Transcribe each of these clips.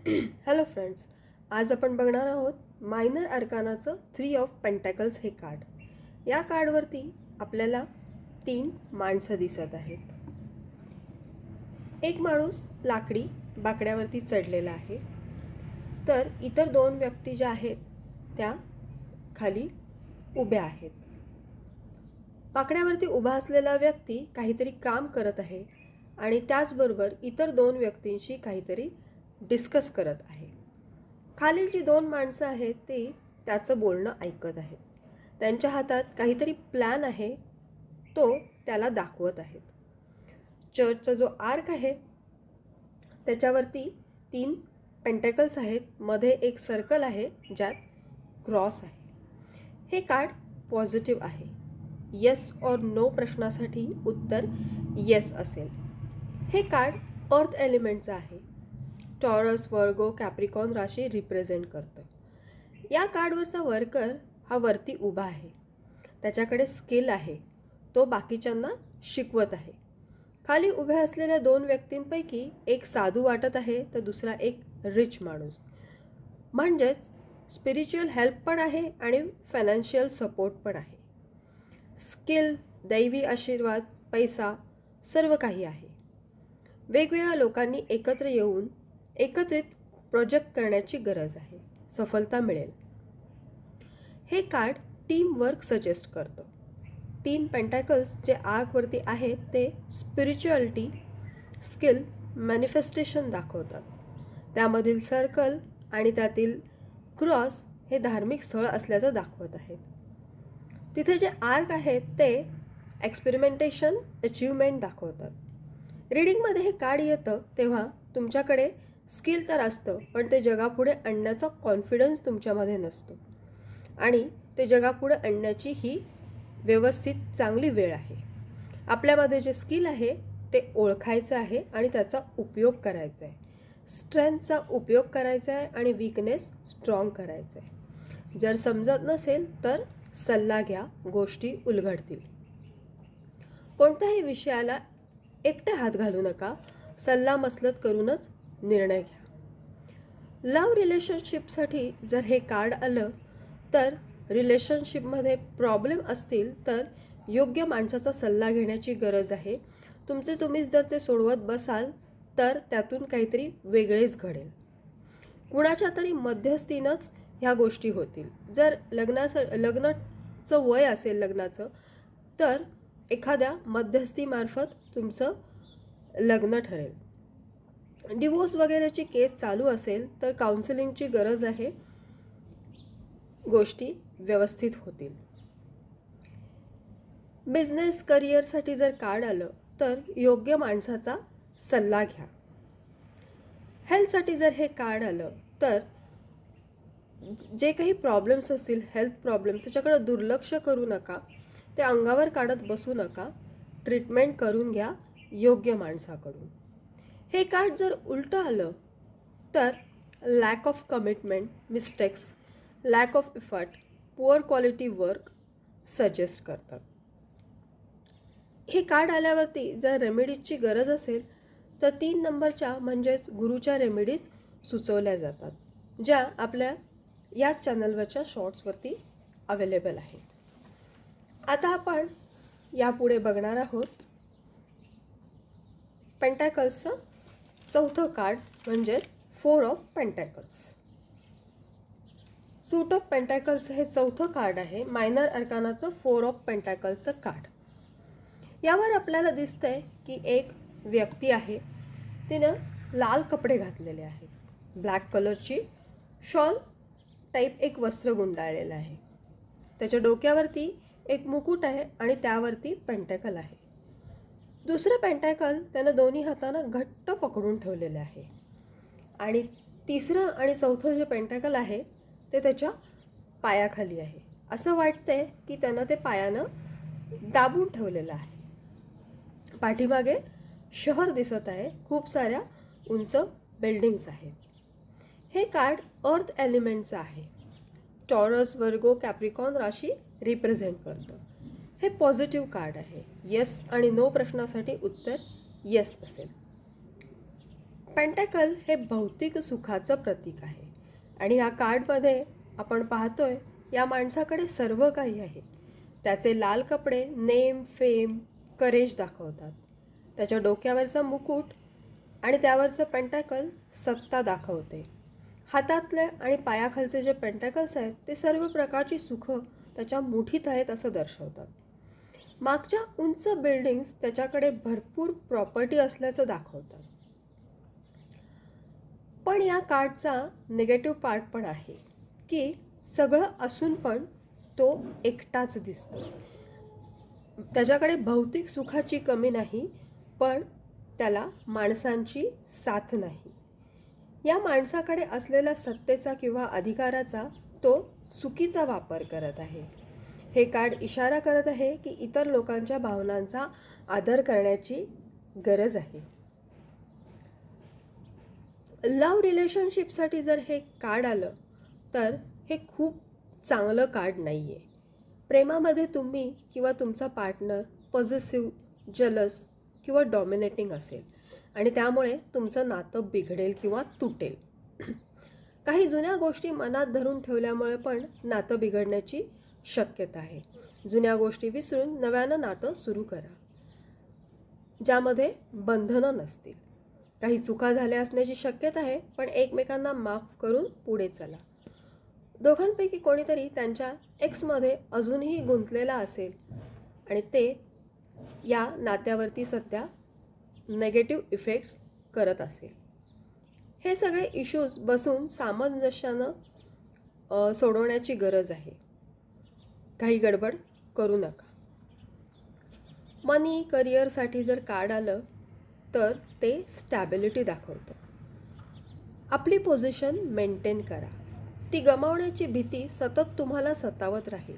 Hello friends, आज आपण बघणार आहोत मायनर अर्कानाचं 3 ऑफ पेंटॅकल्स हे कार्ड. या कार्डवरती आपल्याला 3 माणसं दिसत आहेत. एक माणूस लाकडी बाकड्यावरती चढलेला आहे, तर इतर 2 व्यक्ती ज्या आहेत त्या खाली उभ्या आहेत. बाकड्यावरती उभा असलेला व्यक्ती काहीतरी काम करत आहे आणि त्याचबरोबर इतर 2 व्यक्तींशी काहीतरी डिस्कस करत आहे. खालील जी 2 माणसं आहेत ते त्याचं बोलणं ऐकत आहेत. त्यांच्या हातात काहीतरी प्लॅन आहे, तो त्याला दाखवत आहेत. चर्चचा जो आर्क आहे त्याच्यावरती 3 पेंटॅकल्स आहेत, मध्ये एक सर्कल आहे ज्यात क्रॉस आहे. हे कार्ड पॉझिटिव्ह आहे. येस और नो प्रश्नासाठी उत्तर येस असेल. हे कार्ड अर्थ एलिमेंटचं आहे. टॉरस, वर्गो, कॅप्रिकॉन राशी रिप्रेझेंट करतं. या कार्डवरचा वर्कर हा वरती उभा आहे. त्याच्याकडे स्किल आहे, तो बाकीच्यांना शिकवत आहे. खाली उभ्या असलेल्या 2 व्यक्तींपैकी एक साधू वाटत आहे तर दुसरा एक रिच माणूस. म्हणजेच स्पिरिच्युअल हेल्प पण आहे आणि फायनान्शियल सपोर्ट पण आहे. स्किल, दैवी आशीर्वाद, पैसा सर्व काही आहे. वेगवेगळ्या लोकांनी एकत्र येऊन एकत्रित प्रोजेक्ट करण्याची गरज आहे. सफलता मिळेल. हे कार्ड टीम वर्क सजेस्ट करतं. 3 पेंटॅकल्स जे आर्कवरती आहेत ते स्पिरिच्युअलिटी, स्किल, मॅनिफेस्टेशन दाखवतात. त्यामधील सर्कल आणि त्यातील क्रॉस हे धार्मिक स्थळ असल्याचं दाखवत आहेत. तिथे जे आर्क आहेत ते एक्सपेरिमेंटेशन, अचीवमेंट दाखवतात. रीडिंगमध्ये हे कार्ड येतं तेव्हा तुमच्याकडे स्किल तर असतं, पण ते जगापुढे आणण्याचा कॉन्फिडन्स तुमच्यामध्ये नसतो आणि ते जगापुढे आणण्याची ही व्यवस्थित चांगली वेळ आहे. आपल्यामध्ये जे स्किल आहे ते ओळखायचं आहे आणि त्याचा उपयोग करायचा आहे. स्ट्रेंथचा उपयोग करायचा आहे आणि वीकनेस स्ट्रॉंग करायचा आहे. जर समजत नसेल तर सल्ला घ्या, गोष्टी उलगडतील. कोणत्याही विषयाला एकटे हात घालू नका, सल्लामसलत करूनच निर्णय घ्या. लव्ह रिलेशनशिपसाठी जर हे कार्ड आलं तर रिलेशनशिपमध्ये प्रॉब्लेम असतील तर योग्य माणसाचा सल्ला घेण्याची गरज आहे. तुम्हीच जर ते सोडवत बसाल तर त्यातून काहीतरी वेगळेच घडेल. कुणाच्या तरी मध्यस्थीनंच ह्या गोष्टी होतील. जर लग्नाचं वय असेल लग्नाचं तर एखाद्या मध्यस्थीमार्फत तुमचं लग्न ठरेल. डिवोर्स वगैरेची केस चालू असेल तर काउन्सिलिंगची गरज आहे. गोष्टी व्यवस्थित होतील. बिझनेस करिअरसाठी जर कार्ड आलं तर योग्य माणसाचा सल्ला घ्या. हेल्थसाठी जर हे कार्ड आलं तर जे काही प्रॉब्लेम्स असतील, हेल्थ प्रॉब्लेम्स, त्याच्याकडे दुर्लक्ष करू नका. ते अंगावर काढत बसू नका. ट्रीटमेंट करून घ्या योग्य माणसाकडून. हे कार्ड जर उलटं आलं तर lack of commitment, mistakes, lack of effort, poor quality work suggest करतात. हे कार्ड आल्यावरती जर रेमेडीजची गरज असेल तर 3 नंबरच्या म्हणजेच गुरुच्या रेमेडीज सुचवल्या जातात, ज्या आपल्या याच चॅनलवरच्या शॉर्ट्सवरती अवेलेबल आहेत. आता आपण यापुढे बघणार आहोत पेंटॅकल्सचं 4थं कार्ड म्हणजेच 4 of pentacles. Suit of pentacles हे 4थं कार्ड आहे. मायनर अर्कानाचं 4 ऑफ पेंटॅकल्सचं कार्ड. यावर आपल्याला दिसतंय की एक व्यक्ती आहे. तिनं लाल कपडे घातलेले आहेत. ब्लॅक कलरची शॉल टाईप एक वस्त्र गुंडाळलेलं आहे. त्याच्या डोक्यावरती एक मुकुट आहे आणि त्यावरती पेंटॅकल आहे. दुसरं पेंटॅकल त्यानं दोन्ही हातानं घट्ट पकडून ठेवलेलं आहे आणि तिसरं आणि 4थं जे पेंटॅकल आहे ते त्याच्या पायाखाली आहे. असं वाटतंय की त्यानं ते पायानं दाबून ठेवलेलं आहे. पाठीमागे शहर दिसत आहे. खूप साऱ्या उंच बिल्डिंग्स आहेत. हे कार्ड अर्थ एलिमेंटचं आहे. टॉरस, वर्गो, कॅप्रिकॉन राशी रिप्रेझेंट करतं. हे पॉझिटिव्ह कार्ड आहे. येस आणि नो प्रश्नासाठी उत्तर येस असेल. पेंटॅकल हे भौतिक सुखाचं प्रतीक आहे आणि या कार्डमध्ये आपण पाहतोय या माणसाकडे सर्व काही आहे. त्याचे लाल कपडे नेम, फेम, करेज दाखवतात. त्याच्या डोक्यावरचा मुकुट आणि त्यावरचं पेंटॅकल सत्ता दाखवते. हातातले आणि पायाखालचे जे पेंटॅकल्स आहेत ते सर्व प्रकारची सुखं त्याच्या मुठीत आहेत असं दर्शवतात. मागच्या उंच बिल्डिंग्स त्याच्याकडे भरपूर प्रॉपर्टी असल्याचं दाखवतात. पण या कार्डचा निगेटिव्ह पार्ट पण आहे की सगळं असून पण तो एकटाच दिसतो. त्याच्याकडे भौतिक सुखाची कमी नाही, पण त्याला माणसांची साथ नाही. या माणसाकडे असलेल्या सत्तेचा किंवा अधिकाराचा तो चुकीचा वापर करत आहे. हे कार्ड इशारा करत आहे की इतर लोकांच्या भावनांचा आदर करण्याची गरज आहे. लव्ह रिलेशनशिपसाठी जर हे कार्ड आलं तर हे खूप चांगलं कार्ड नाही आहे. प्रेमामध्ये तुम्ही किंवा तुमचा पार्टनर पॉझिटिव्ह, जलस किंवा डॉमिनेटिंग असेल आणि त्यामुळे तुमचं नातं बिघडेल किंवा तुटेल. काही जुन्या गोष्टी मनात धरून ठेवल्यामुळे पण नातं बिघडण्याची शक्यता आहे. जुन्या गोष्टी विसरून नव्यानं नातं सुरू करा ज्यामध्ये बंधनं नसतील. काही चुका झाल्या असण्याची शक्यता आहे, पण एकमेकांना माफ करून पुढे चला. दोघांपैकी कोणीतरी त्यांच्या एक्समध्ये अजूनही गुंतलेला असेल आणि ते या नात्यावरती सध्या नेगेटिव्ह इफेक्ट्स करत असेल. हे सगळे इश्यूज बसून सामंजस्यानं सोडवण्याची गरज आहे. काही गडबड करू नका. मनी, करिअरसाठी जर कार्ड आलं तर ते स्टॅबिलिटी दाखवतं. आपली पोझिशन मेंटेन करा. ती गमावण्याची भीती सतत तुम्हाला सतावत राहील.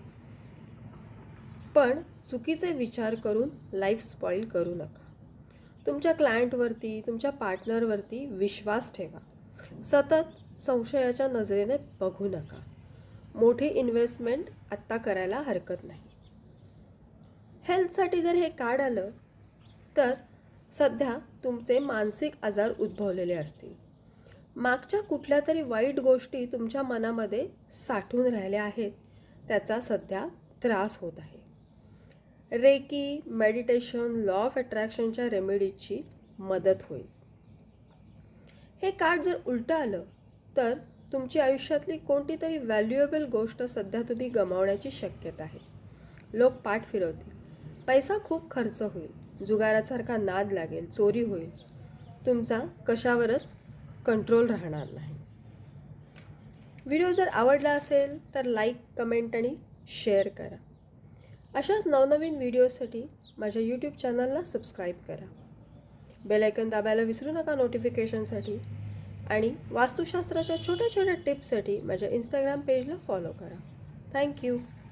पण चुकीचे विचार करून लाईफ स्पॉईल करू नका. तुमच्या क्लायंटवरती, तुमच्या पार्टनरवरती विश्वास ठेवा. सतत संशयाच्या नजरेने बघू नका. मोठी इन्व्हेस्टमेंट आत्ता करायला हरकत नाही. हेल्थसाठी जर हे कार्ड आलं तर सध्या तुमचे मानसिक आजार उद्भवलेले असतील. मागच्या कुठल्या तरी वाईट गोष्टी तुमच्या मनामध्ये साठून राहिल्या आहेत, त्याचा सध्या त्रास होत आहे. रेकी, मेडिटेशन, लॉ ऑफ अट्रॅक्शनच्या रेमेडीजची मदत होईल. हे कार्ड जर उलटं आलं तर तुमची आयुष्यातली कोणती तरी व्हॅल्युएबल गोष्ट सध्या तुम्ही गमावण्याची शक्यता आहे. लोक पाठ फिरवतील, पैसा खूप खर्च होईल, जुगारासारखा नाद लागेल, चोरी होईल. तुमचा कशावरच कंट्रोल राहणार नाही. व्हिडिओ जर आवडला असेल तर लाईक, कमेंट आणि शेअर करा. अशाच नवनवीन व्हिडिओसाठी माझ्या यूट्यूब चॅनलला सबस्क्राईब करा. बेल आयकॉन दाबायला विसरू नका नोटिफिकेशनसाठी. आणि वास्तुशास्त्राच्या छोट्या छोट्या टिप्ससाठी माझ्या इंस्टाग्राम पेजला फॉलो करा. थँक्यू.